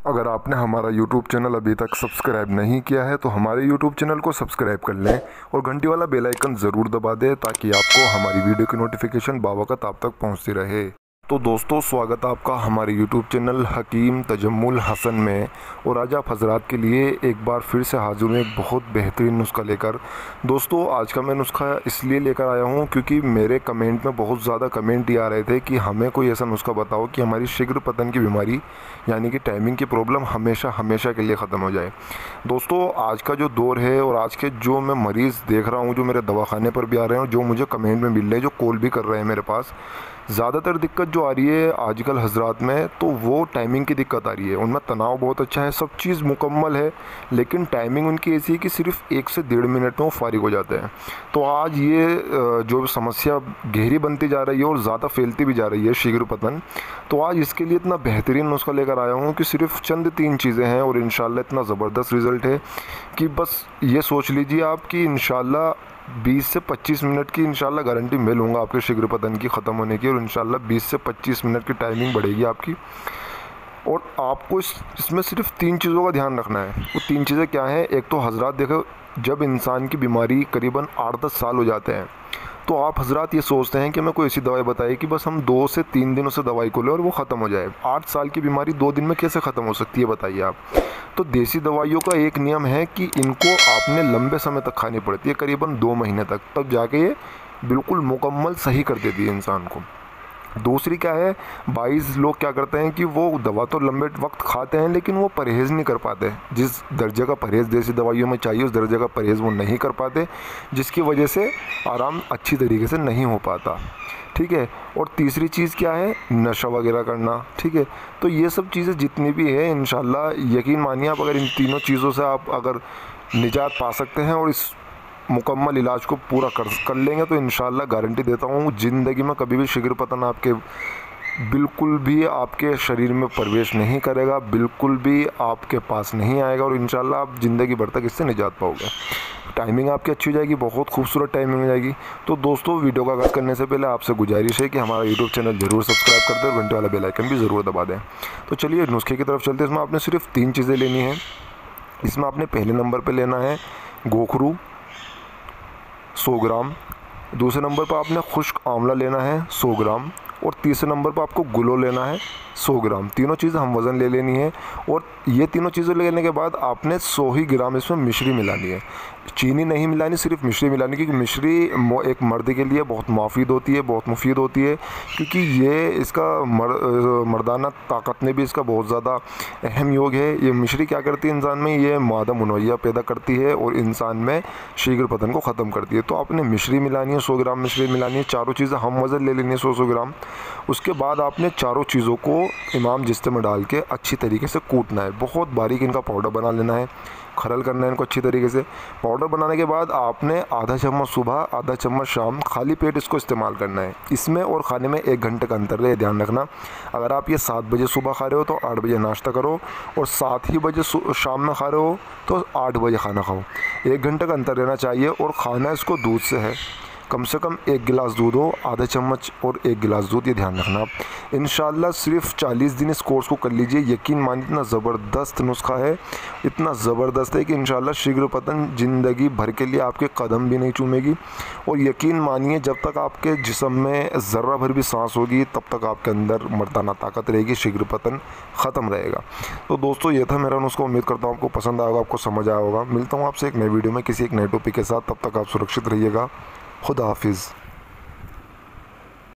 अगर आपने हमारा YouTube चैनल अभी तक सब्सक्राइब नहीं किया है तो हमारे YouTube चैनल को सब्सक्राइब कर लें और घंटी वाला बेल आइकन ज़रूर दबा दें ताकि आपको हमारी वीडियो की नोटिफिकेशन बावक़्त आप तक पहुंचती रहे। तो दोस्तों, स्वागत है आपका हमारे YouTube चैनल हकीम तजम्मुल हसन में। और आज आप हज़रात के लिए एक बार फिर से हाज़िर हूँ एक बहुत बेहतरीन नुस्खा लेकर। दोस्तों, आज का मैं नुस्खा इसलिए लेकर आया हूँ क्योंकि मेरे कमेंट में बहुत ज़्यादा कमेंट ये आ रहे थे कि हमें कोई ऐसा नुस्खा बताओ कि हमारी शीघ्र पतन की बीमारी यानी कि टाइमिंग की प्रॉब्लम हमेशा के लिए ख़त्म हो जाए। दोस्तों, आज का जो दौर है और आज के जो मैं मरीज़ देख रहा हूँ, जो मेरे दवाखाने पर भी आ रहे हैं और जो मुझे कमेंट में मिल रहे हैं, जो कॉल भी कर रहे हैं मेरे पास, ज़्यादातर दिक्कत जो आ रही है आजकल हज़रात में तो वो टाइमिंग की दिक्कत आ रही है। उनमें तनाव बहुत अच्छा है, सब चीज़ मुकम्मल है, लेकिन टाइमिंग उनकी ऐसी है कि सिर्फ 1 से 1.5 मिनट में वो फारिग हो जाते हैं। तो आज ये जो समस्या गहरी बनती जा रही है और ज़्यादा फैलती भी जा रही है शीघ्र पतन, तो आज इसके लिए इतना बेहतरीन नुस्खा लेकर आया हूँ कि सिर्फ चंद 3 चीज़ें हैं और इंशाल्लाह इतना ज़बरदस्त रिज़ल्ट है कि बस ये सोच लीजिए आप कि इंशाल्लाह 20 से 25 मिनट की इंशाल्लाह गारंटी मैं लूँगा आपके शीघ्र पतन की ख़त्म होने की। और इंशाल्लाह 20 से 25 मिनट की टाइमिंग बढ़ेगी आपकी। और आपको इसमें सिर्फ 3 चीज़ों का ध्यान रखना है। वो 3 चीज़ें क्या हैं? एक तो हज़रात देखो, जब इंसान की बीमारी करीबन 8-10 साल हो जाते हैं तो आप हज़रात ये सोचते हैं कि मैं कोई ऐसी दवाई बताई कि बस हम 2 से 3 दिनों से दवाई को लें और वो ख़त्म हो जाए। 8 साल की बीमारी 2 दिन में कैसे ख़त्म हो सकती है बताइए आप। तो देसी दवाइयों का एक नियम है कि इनको आपने लंबे समय तक खानी पड़ती है, करीबन 2 महीने तक, तब जाके ये बिल्कुल मुकम्मल सही कर देती है इंसान को। दूसरी क्या है, 22 लोग क्या करते हैं कि वो दवा तो लंबे वक्त खाते हैं लेकिन वो परहेज़ नहीं कर पाते। जिस दर्जे का परहेज़ देसी दवाइयों में चाहिए उस दर्जे का परहेज़ वो नहीं कर पाते, जिसकी वजह से आराम अच्छी तरीके से नहीं हो पाता। ठीक है। और तीसरी चीज़ क्या है? नशा वगैरह करना। ठीक है। तो ये सब चीज़ें जितनी भी है इंशाल्लाह यकीन मानिए आप, अगर इन तीनों चीज़ों से आप अगर निजात पा सकते हैं और इस मुकम्मल इलाज को पूरा कर लेंगे तो इंशाल्लाह गारंटी देता हूँ ज़िंदगी में कभी भी शीघ्र पतन आपके बिल्कुल भी आपके शरीर में प्रवेश नहीं करेगा, बिल्कुल भी आपके पास नहीं आएगा और इंशाल्लाह आप ज़िंदगी भर तक इससे निजात पाओगे। टाइमिंग आपकी अच्छी हो जाएगी, बहुत खूबसूरत टाइमिंग हो जाएगी। तो दोस्तों, वीडियो का आगाज़ करने से पहले आपसे गुजारिश है कि हमारा यूट्यूब चैनल ज़रूर सब्सक्राइब कर दें और घंटे वाला बेल आइकन भी ज़रूर दबा दें। तो चलिए नुस्खे की तरफ चलते हैं। इसमें आपने सिर्फ 3 चीज़ें लेनी हैं। इसमें आपने पहले नंबर पर लेना है गोखरू 100 ग्राम, दूसरे नंबर पर आपने खुश्क आंवला लेना है 100 ग्राम और तीसरे नंबर पर आपको गुलो लेना है 100 ग्राम। तीनों चीज़ें हम वज़न ले लेनी है और ये तीनों चीज़ें लेने के बाद आपने 100 ही ग्राम इसमें मिश्री मिलानी है। चीनी नहीं मिलानी, सिर्फ मिश्री मिलानी, क्योंकि मिश्री एक मर्द के लिए बहुत मुफीद होती है, बहुत मुफीद होती है, क्योंकि ये इसका मर्दाना ताकत में भी इसका बहुत ज़्यादा अहम योग है। ये मिश्री क्या करती है इंसान में? ये मादा मुनव्या पैदा करती है और इंसान में शीघ्र पतन को ख़त्म करती है। तो आपने मिश्री मिलानी है, 100 ग्राम मिश्री मिलानी है। चारों चीज़ें हम वज़न ले लेनी है 100 ग्राम। उसके बाद आपने चारों चीज़ों को इमाम जिस्ते में डाल के अच्छी तरीके से कूटना है, बहुत बारीक इनका पाउडर बना लेना है, खरल करना है इनको अच्छी तरीके से। पाउडर बनाने के बाद आपने आधा चम्मच सुबह, आधा चम्मच शाम, खाली पेट इसको इस्तेमाल करना है। इसमें और खाने में 1 घंटे का अंतर है, ध्यान रखना। अगर आप ये 7 बजे सुबह खा रहे हो तो 8 बजे नाश्ता करो और 7 ही बजे शाम में खा रहे हो तो 8 बजे खाना खाओ। 1 घंटे का अंतर रहना चाहिए। और खाना इसको दूध से है, कम से कम 1 गिलास दूध हो, आधा चम्मच और 1 गिलास दूध, ये ध्यान रखना आप। इंशाल्लाह सिर्फ 40 दिन इस कोर्स को कर लीजिए। यकीन मानिए इतना ज़बरदस्त नुस्खा है, इतना ज़बरदस्त है कि इंशाल्लाह शीघ्र पतन ज़िंदगी भर के लिए आपके कदम भी नहीं चूमेगी। और यकीन मानिए जब तक आपके जिस्म में ज़र्रा भर भी सांस होगी तब तक आपके अंदर मर्दाना ताकत रहेगी, शीघ्र पतन ख़त्म रहेगा। तो दोस्तों, ये था मेरा नुस्खा। उम्मीद करता हूँ आपको पसंद आया होगा, आपको समझ आया होगा। मिलता हूँ आपसे एक नई वीडियो में किसी एक नए टॉपिक के साथ। तब तक आप सुरक्षित रहिएगा। खुदा हाफिज़।